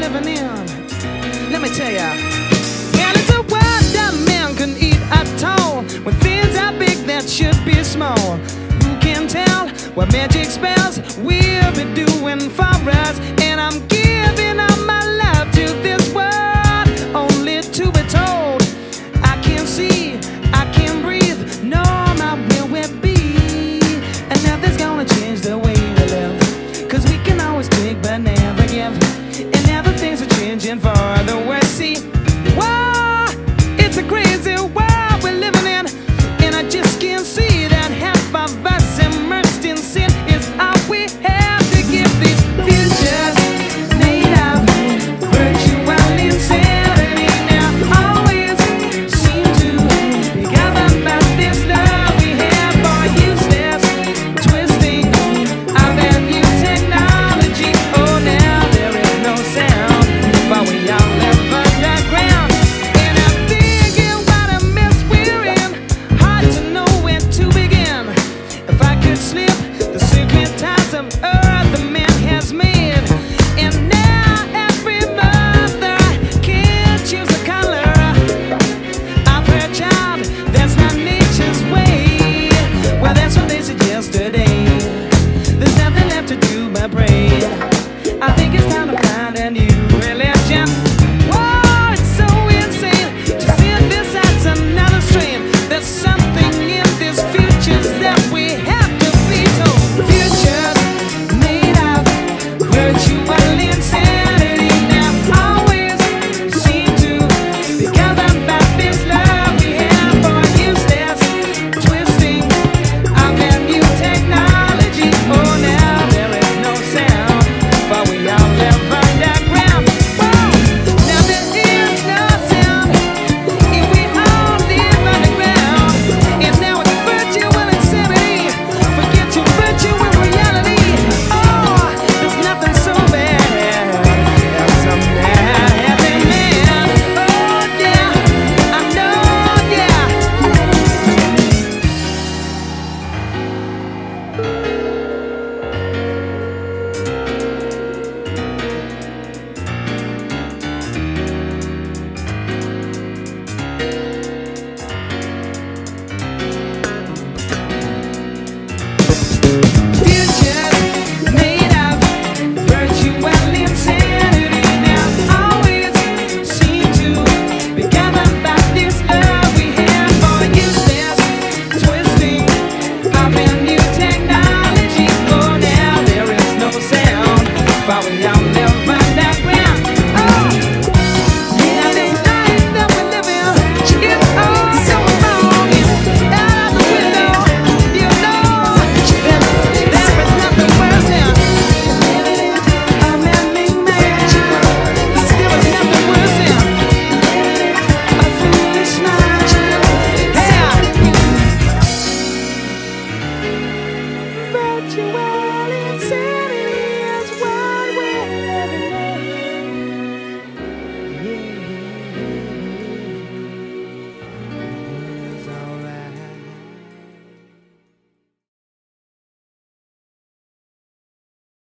living in. Let me tell ya. And it's a world that man can eat at all, when things are big that should be small. Who can tell what magic spells we'll be doing for us? And I'm giving all my love to this world, only to be told I can't see, I can't breathe, no, my will will be. And nothing's gonna change the way we live, 'cause we can always take but never give. And now the things are changing for the worse. See, whoa, it's a crazy world we're living in, and I just can't see that half of us immersed in sin is all we have to give. These futures made of virtual insanity now always seem to be governed by this love we have for useless twisting of that new technology. Oh, now there is no sound, but we all live underground. And I'm thinking what a mess we're in, hard to know where to begin. If I could slip the secret ties of earth the man has made, and now every mother can choose a color of her child, that's not nature's way. Well, that's what they suggest today. There's nothing left to do but pray. I think it's time to find a new religion. Whoa, it's so insane to see this as another strain. There's something in these futures that we have to be told. Futures made of virtual insanity now always seem to be governed by this love we have for useless twisting of that new technology. Oh, now there is no sound, for we all live underground. Whoa, now there is no sound, and we all live underground. And now it's virtual insanity. Forget your virtual reality. Oh, there's nothing so bad as some bad happening. Oh yeah, I know, yeah.